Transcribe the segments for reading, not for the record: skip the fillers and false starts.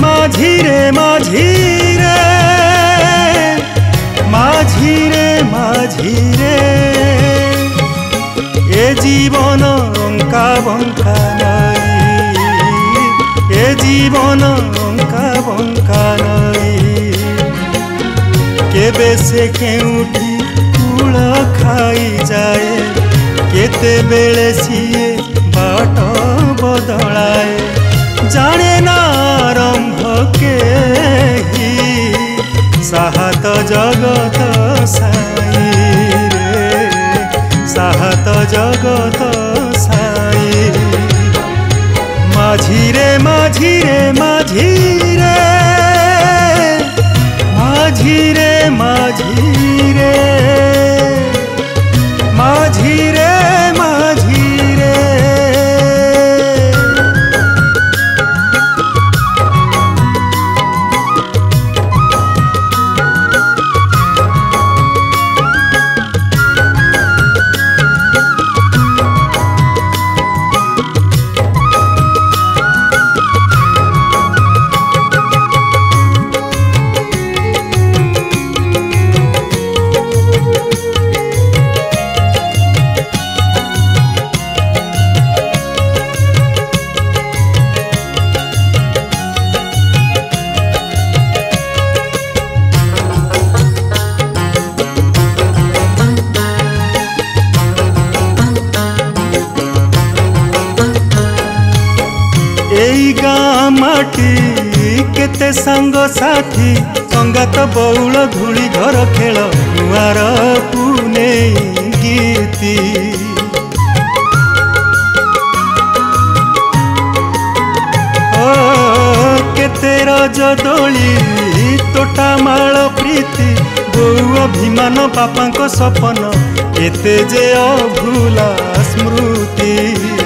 माझी रे माझी रे माझी रे माझी रे ए जीवन अंका बंका नहीं ए जीवन अंका बंका नहीं केबे से केउठी कूल खाई जाए केते बेले सीए बाट बदलाए जाने ना आरंभ के ही साहत जगत साई रे साहत जगत साई माझी रे माझी रे माझी रे माझी रे माझी रे माझी रे माझी रे माटी केते सांग साथी संगात बउल धूली घर खेल नुआर पुने गीती केते रज दोली तोटा माल प्रीति बउ अभिमान बापा को सपन केते जे अभूला स्मृति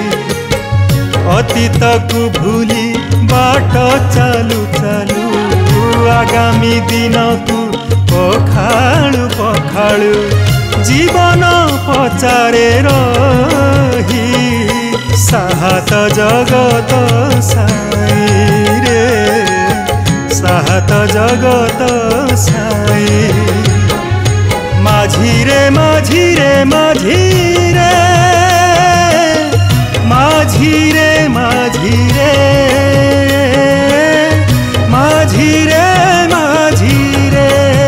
अतीत को भूली बाट चालू चालू आगामी दिन को पखाड़ू पखाड़ू जीवन पचारे रही साहत जगत साई रे साहत जगत साई माझी रे माझी रे माझी रे माझी रे माझी रे माझी रे माझी रे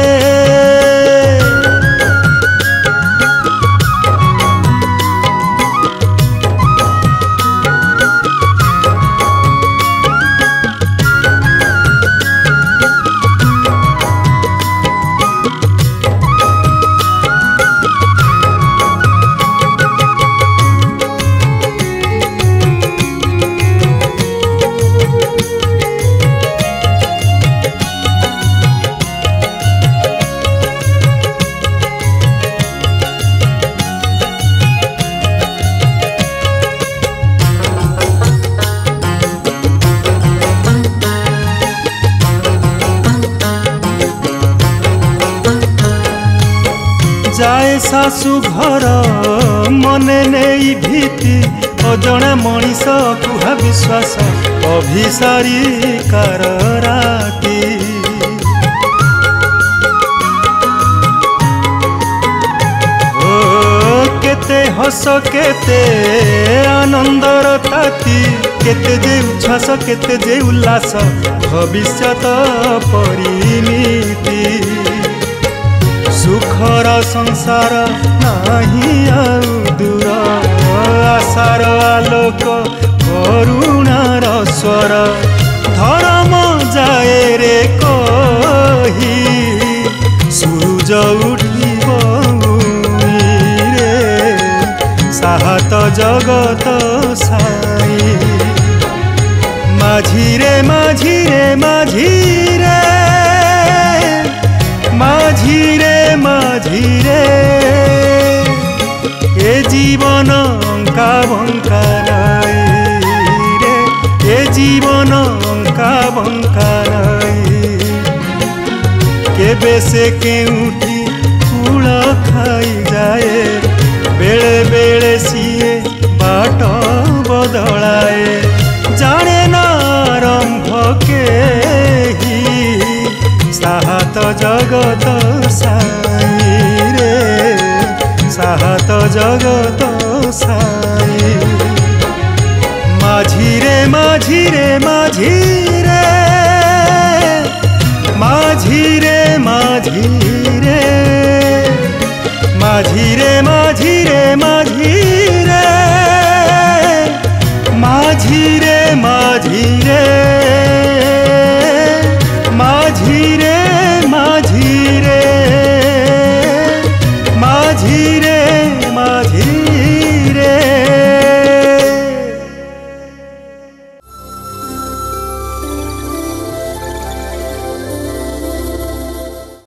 जाए सासु घर मने नहीं भीति अजणा मनीष कुहा विश्वास अभिसारी कार राती केते हस केते आनंदर ताती केते जे उच्छ्वास केते जे उल्लास भविष्यत परिमिति सुखर संसार नहीं आउ दूर आशार आलोक करुणार स्वर धर्म जाए रे कही सूरज उठिब रे साहत जगत साई माझी रे माझी रे माझी रे माझी रे माझी रे ए जीवन अंका बंका नहीं रे ए जीवन अंका बंका नहीं केबे से केउठी कूल खाई जाए बेले बेले सीए बाट बदलाए जाने ना आरंभ के जगत साई रे साहत जगत साई माझी रे माझी रे माझी रे माझी रे माझी